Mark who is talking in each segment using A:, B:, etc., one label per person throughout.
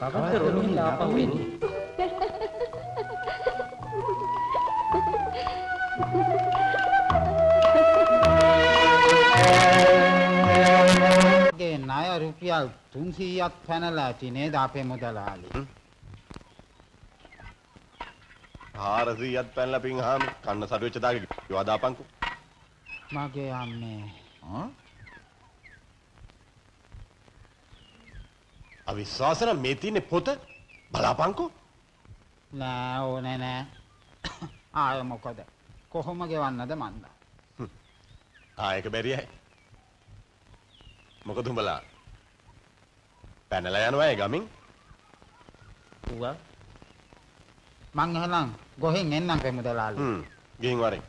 A: කවද්ද රොමිල් ආපහු එන්නේ?
B: ගේ ණය රුපියල් 300ක් පැනලා ඇති නේද අපේ මුදලාලි?
C: 400ක් පැනලා පින්හාම කන්න සරු වෙච්ච දාගේ යවා දාපන්කෝ.
B: මගේ අම්මේ
C: අවිශ්වාස නම් මේ තියෙන පොත බලාපන්කෝ.
B: නෑ ඕනේ නෑ. ආය මොකද? කොහොම ගෙවන්නද මන්ද?
C: ආයක බැරියයි. මොකද උඹලා පැනලා යනවා ඒ ගමින්?
B: ඌවා මං එහෙනම් ගොහින් එන්නම් අපේ මුදලාලි.
C: ගිහින් වරෙන්.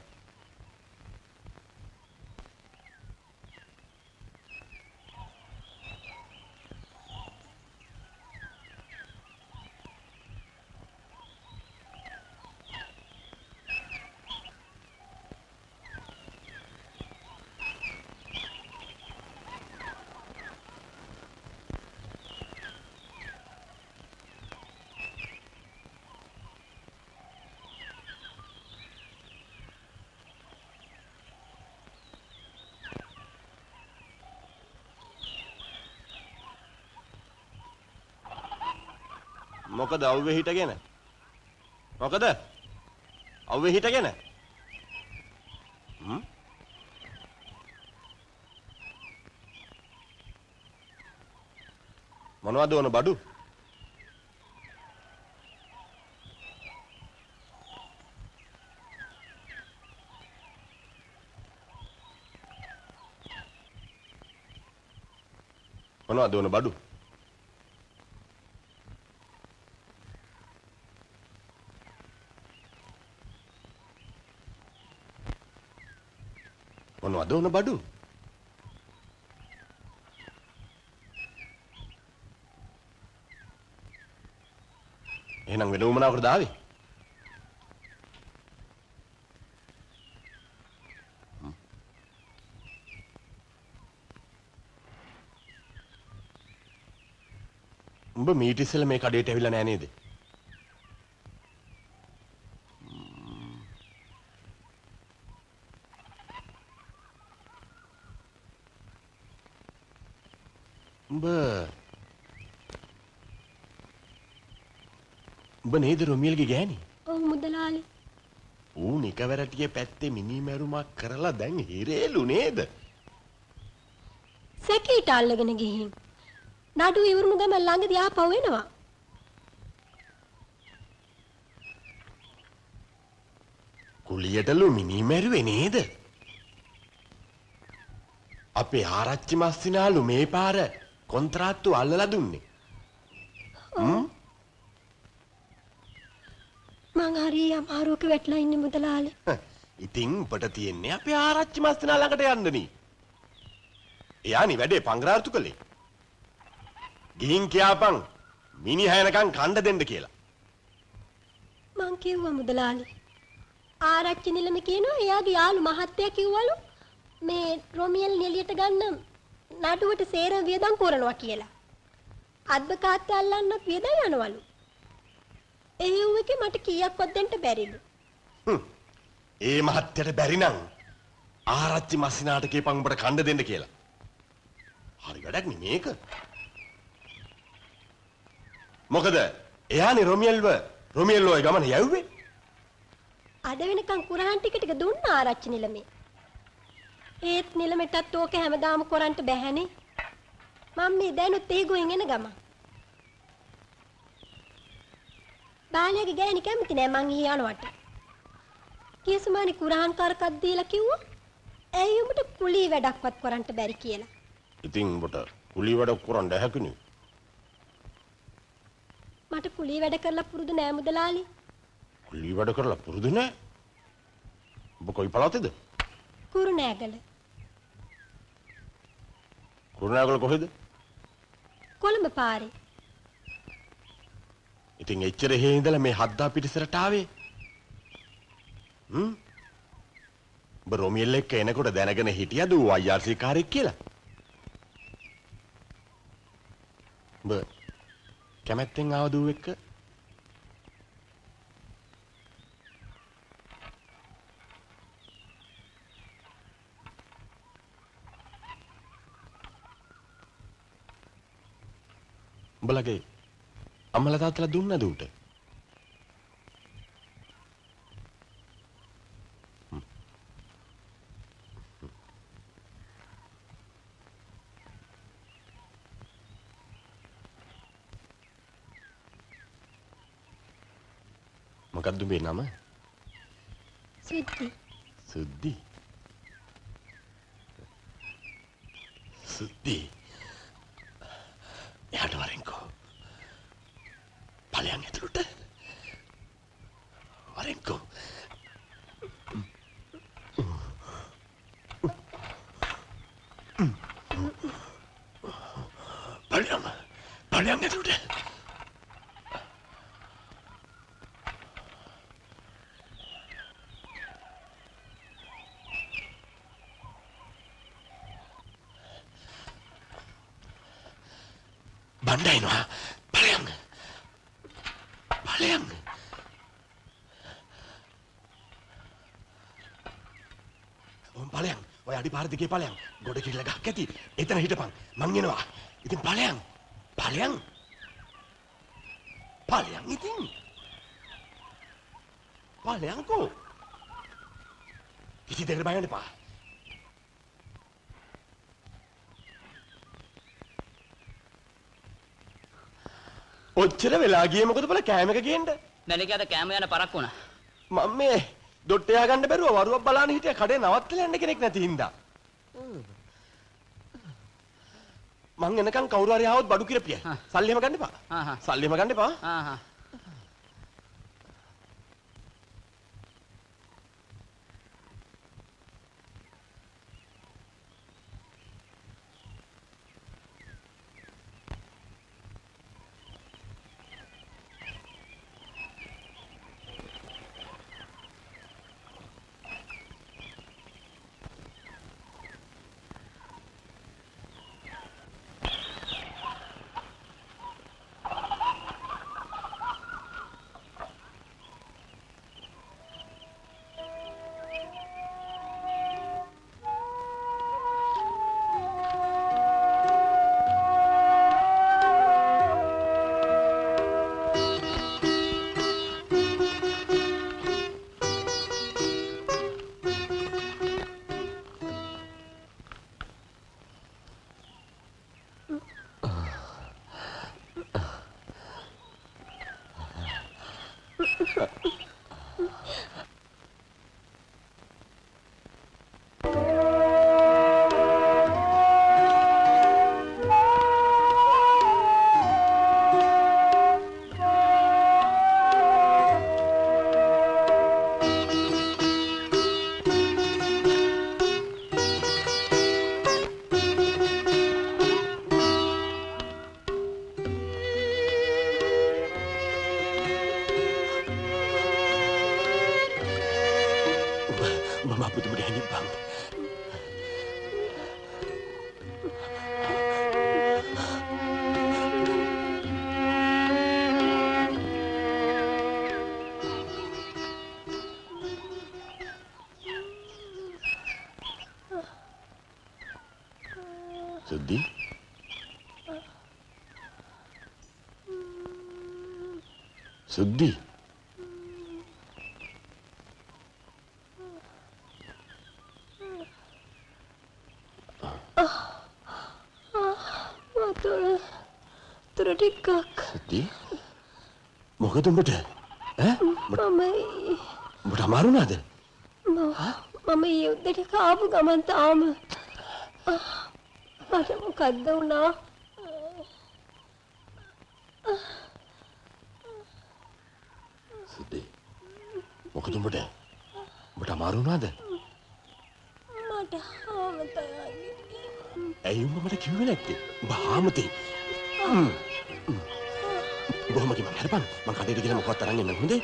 C: මොකද අවුවේ හිටගෙන? මොකද? අවුවේ හිටගෙන? මොනවද ඕන බඩු? මොනවද ඕන බඩු? මොනවද ඕන බඩු? එහෙනම් වෙන උමනාවකට දාවේ? උඹ මීට ඉස්සෙල්ලා මේ කඩේට ඇවිල්ලා නෑ නේද? උඹ නේද රොමියල්ගේ ගෑණි?
D: ඔව් මුදලාලි.
C: ඌ නිකවරටියේ පැත්තේ මිනිමැරුමක් කරලා දැන් හිරේලු නේද?
D: සැකීට අල්ලගෙන ගිහින් නඩු ඉවරුණු ගම ළඟදී ආපහු එනවා.
C: කුලියටලු මිනිමැරුවේ නේද? අපේ ආරච්චි මස්සිනාලු මේ පාර කොන්ත්‍රාත්තු අල්ලලා දුන්නේ.
D: මං හරි අමාරුවක වැටලා ඉන්නේ මුදලාලි.
C: ඉතින් උඹට තියෙන්නේ අපේ ආරච්චි මස්සිනා ළඟට යන්නනේ. එයානි වැඩේ පංග්‍රාර්තු කළේ. ගිහින් කියාපන් මිනිහයනකන් කණ්ඩ දෙන්න කියලා.
D: මං කිව්වා මුදලාලි. ආරච්චි නිලම කියනවා එයාගේ යාළු මහත්තයා කිව්වලු මේ රොමියල් නිලියට ගන්න නඩුවට සේරම වියදම් කරනවා කියලා. අද්භකාත් අල්ලන්න වියදම් යනවලු. ඒ උවගේ මට කීයක්වත් දෙන්න බැරිලු.
C: ඒ මහත්තයට බැරි නම් ආරච්චි මස්සිනාට කියපන් උඹට කණ්ඩ දෙන්න කියලා. හරි වැඩක් නේ මේක. මොකද එයානේ රොමියල්ව ඒ ගමන යව්වේ.
D: අද වෙනකන් කුරහන් ටික ටික දුන්න ආරච්චි නිලමේ. ඒත් නිලමෙටත් ඕක හැමදාම කරන්ට බැහැනේ. මම මේ දැනුත් ඒ ගොයින් එන ගම. බාලයාගේ ගෑණි කැමති නෑ මං ඊ යනවට. කීසුමානි කුරහන් කරකක් දීලා කිව්වා ඇයි උඹට කුලී වැඩක්වත් කරන්ට බැරි කියලා.
C: ඉතින් උඹට කුලී වැඩක් කරන්න හැකිනේ.
D: මට කුලී වැඩ කරලා පුරුදු නෑ මුදලාලි.
C: කුලී වැඩ කරලා පුරුදු නෑ? ඔබ කොයි පළාතේද?
D: කුරුණෑගල.
C: කුරුණෑගල කොහෙද?
D: කොළඹ පාරේ.
C: ඉතින් එච්චර හේ ඉඳලා මේ හද්දා පිටිසරට ආවේ? ඔබ රොමියල් එක්ක එනකොට දැනගෙන හිටියද ඌ IRC කාර්යයක් කියලා? ඔබ කැමැත්තෙන් ආව දූ එක්ක උඹලගේ අම්මලා තාත්තලා දුන්නද උට? මොකක්ද මේ නම?
D: සුද්ධි.
C: සුද්ධි. සුද්ධි. එහාට වරෙන්කෝ. ඵලයන් ඇතුළට. වරෙන්කෝ. ඵලයන් ඇතුළට. බණ්ඩයිනවා ඵලයන් ඵලයන් ඔය අඩිපාර දිගේ ඵලයන් ගොඩ කිරිලා ගහක් ඇති එතන හිටපන් මං එනවා ඉතින් ඵලයන් ඉතින් ඵලයන්කෝ කිසි දෙයකට බය වෙන්න එපා ඔච්චර වෙලා ගියේ මොකද බල කෑම එක ගේන්න
A: මැලිකයාට කෑම යන පරක් වුණා
C: මම මේ දොට්ටයා ගන්න බැරුව වරුවක් බලන්න හිටියා කඩේ නවත්තලා යන්න කෙනෙක් නැති හින්දා මං එනකන් කවුරු හරි ආවොත් බඩු කිරපිය සල්ලි එහෙම ගන්න එපා සල්ලි එහෙම ගන්න එපා සුද්ධි සුද්ධි
D: වතුර ටිකක්
C: සුද්ධි මොකද උඹට ඈ උඹට අමාරු නේද
D: මම යුද්ධයට ආපු ගමන් තාම මට මොකද්ද වුණා
C: සුද්ධි මොකද උඹට අමාරු නේද
D: මට ආමතයි
C: ඇයි උඹ මට කිව්වේ නැත්තේ උඹ ආමතේ බොහොම කිව්වා හරිපන් මං කඩේට ගිහලා මොකවත් අරන් එන්න හොඳේ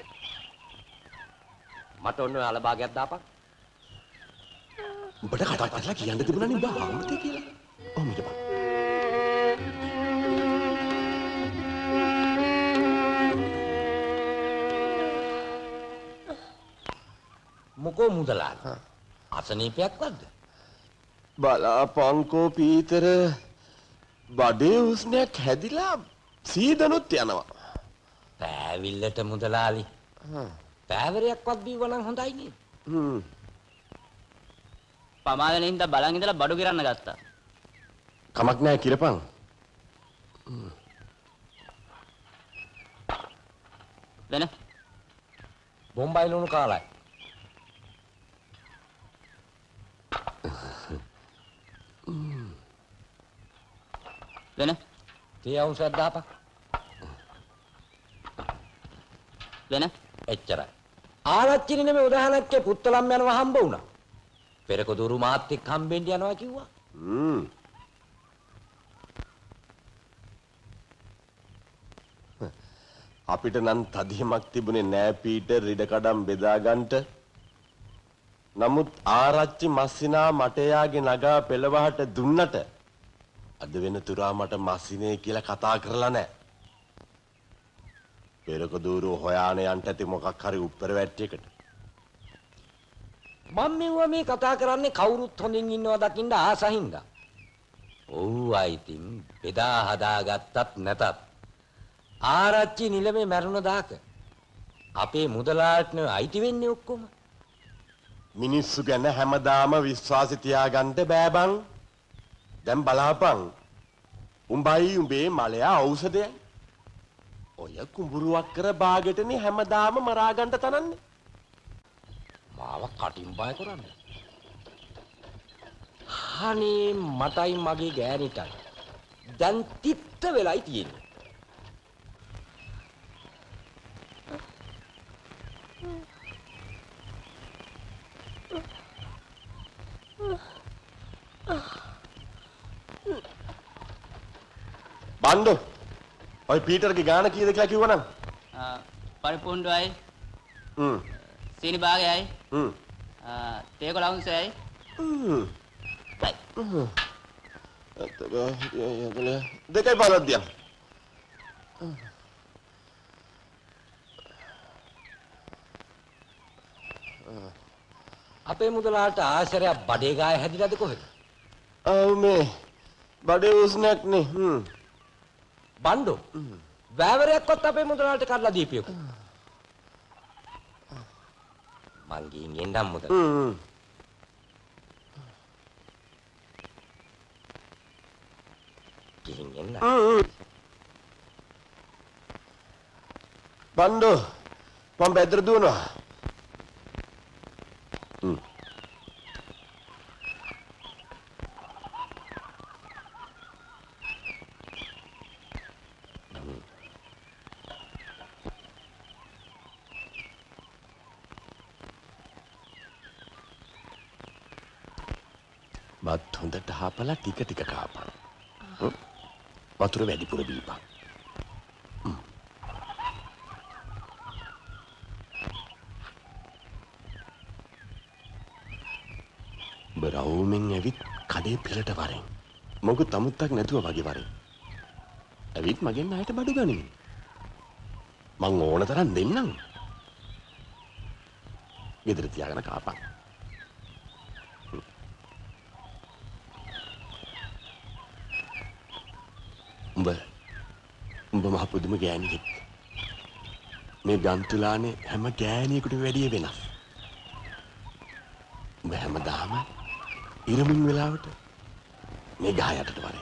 A: මට ඔන්න ඔයාලා භාගයක් දාපන්
C: උඹට කතා කරලා කියන්න තිබුණානේ උඹ ආමතේ කියලා ඔහොම හිටපන්
E: බලපංකෝ මුදලාලි. අසනීපයක්වත්ද?
C: බලාපංකෝ පීතර බඩේ උස්නයක් හැදිලා සීදනුත් යනවා.
E: පෑවිල්ලට මුදලාලි. පෑවරයක්වත් බීවනම් හොඳයි නේද?
A: පමාදෙන හින්දා බලන් ඉඳලා බඩු ගිරන්න ගත්තා.
C: කමක් නැහැ කිරපන්.
A: වෙන
E: බොම්බයි ලුණු කාලයි.
A: වෙන
E: තේ අවුසක් දාපන්.
A: වෙන
E: එච්චරයි. ආරච්චිනේ නෙමෙයි උදාහරණයක් පුත්තලම් යනවා හම්බ වුණා. පෙරක දුරු මාත් එක්ක හම්බෙන්න යනවා කිව්වා.
C: අපිට නම් තදියමක් තිබුණේ නෑ පීටර් ඉඩකඩම් බෙදා ගන්නට. නමුත් ආරච්චි මස්සිනා මට යාගේ නගා පෙළවහට දුන්නට අද වෙනතුරා මට මස්සිනේ කියලා කතා කරලා නෑ. පෙරක දూరు හොයාන යන්න ඇති මොකක් හරි උඩර වැට්ටියකට.
E: මම මෙවුවා මේ කතා කරන්නේ කවුරුත් හොඳින් ඉන්නවා දකින්න ආසහින්ද. ඔව් අයිතින් බෙදා හදාගත්තත් නැතත් ආරච්චි නිලමේ මැරුණ දාක අපේ මුදලාට අයිති වෙන්නේ ඔක්කොම.
C: මිනිස්සු ගැන හැමදාම විශ්වාසය තියාගන්න බෑ බං. දැන් බලාපන්. උඹයි උඹේ මලයා ඖෂධයයි. ඔය කුඹුරුවක් කර බාගෙටනේ හැමදාම මරා ගන්න තනන්නේ.
E: මාව කටින් බය කරන්නේ. අනේ මටයි මගේ ගෑණිටයි දැන් තිත්ත වෙලයි තියෙන්නේ.
C: බණ්ඩෝ ඔය පීටර්ගේ ගාන කීයද කියලා කිව්වනම්
A: පරිපූර්ණයි. සීනි භාගයයි. තේක ලවුන්සයයි.
C: දෙකයි බලක් දියම්.
E: අපේ මුදලාට ආශ්‍රය බඩේ ගාය හැදිලාද කොහෙද?
C: ආ මේ බඩේ උස්නක් නේ.
E: බණ්ඩෝ වෑවරයක්වත් අපේ මුදලාට කඩලා දීපියකෝ. මං ගිහින් එන්නම් මුදල. ගිහින් එන්න.
C: බණ්ඩෝ මම බෙදර දුවනවා. බත් හොඳට හපලා ටික ටික කාපන්. වතුර වැඩිපුර බීපන්. බරවුමෙන් ඇවිත් කඩේ පිළට වරෙන්. මොකද තමුත්තක් නැතුව වගේ වරෙන්. ඇවිත් මගෙන් ණයට බඩු ගනිමින්. මං ඕන තරම් දෙන්නම්. ගෙදර තියාගෙන කාපන්. උඹ මහ පුදුම ගෑණියෙක්. මේ ගන්තුලානේ හැම ගෑණියෙකුට වැඩිය වෙනස්. උඹ හැමදාම ඉරමින් වෙලාවට මේ ගහ යටට වරේ.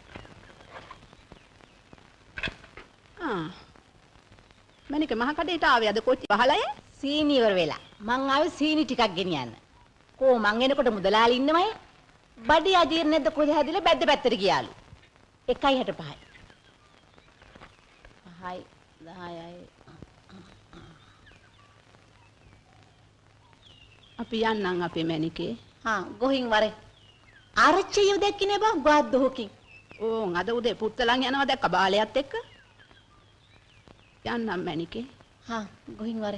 F: මණික මහ කඩේට ආවේ අද කොච්චි පහලය?
G: සීනි ඉවර වෙලා. මං ආවේ සීනි ටිකක් ගෙනියන්න. කෝ මං එනකොට මුදලාලි ඉන්නවයි. බඩේ අජීර්ණෙද්ද කොහෙද හැදිලා බැද්ද පැත්තට ගියාලු. 1.65යි. 5යි 10යි.
F: අපි යන්නම් අපේ මණිකේ.
G: ගොහින් වරේ. ආරච්චියව දැක්කේ බං ගාද්දෝකින්.
F: ඕන් අද උදේ පුත්තලන් යනවා දැක්ක බාලයත් එක්ක. යන්නම් මණිකේ.
G: ගොහින් වරේ.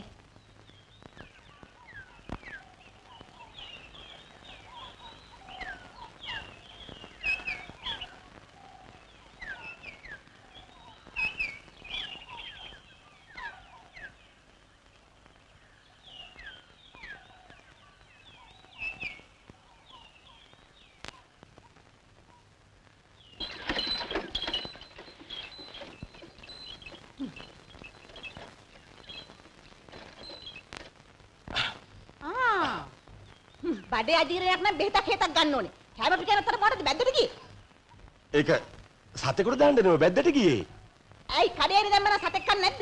G: බඩේ අජීර්ණයක් නම් බෙහෙතක් හේතක් ගන්න ඕනේ. කැම පිටියන අතර මොකටද බැද්දට ගියේ?
C: ඒක සතෙකුට දාන්න නෙමෙයි බැද්දට ගියේ.
G: ඇයි කඩේරි දැම්මම සතෙක් කන්නේ නැද්ද?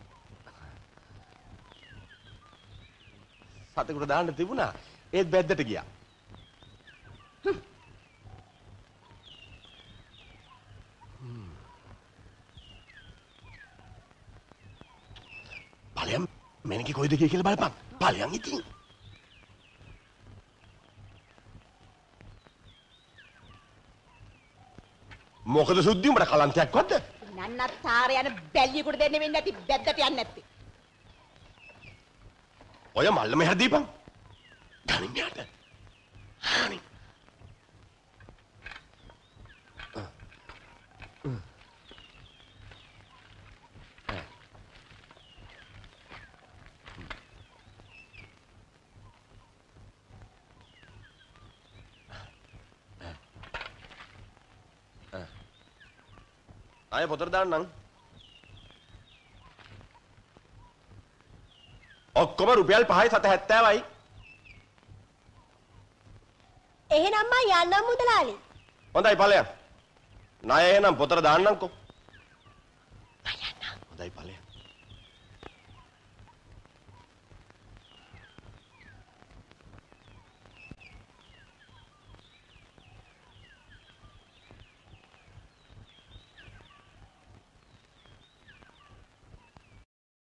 C: සතෙකුට දාන්න තිබුණා. ඒත් බැද්දට ගියා. ඵලයන් මෙනකි කොයිද කියලා බලපන්. ඵලයන් ඉතින්. මොකද සුද්ධි උඹට කලන්තයක්වත්ද?
G: නන්නත්තර යන බැල්ලියෙකුට දෙන්න වෙන්නේ නැති බැද්දට යන්නේ නැත්තේ.
C: ඔය මල්ල මෙහෙර දීපන්. ගනින් යට. හානි. ආයෙ පොතට දාන්නම්. ඔක්කොම රුපියල් 5යි 770යි.
D: එහෙනම් මං යන්නම් මුදලාලි.
C: හොඳයි ඵලයන්. ණය එහෙනම් පොතට දාන්නම්කෝ. හොඳයි ඵලයන්.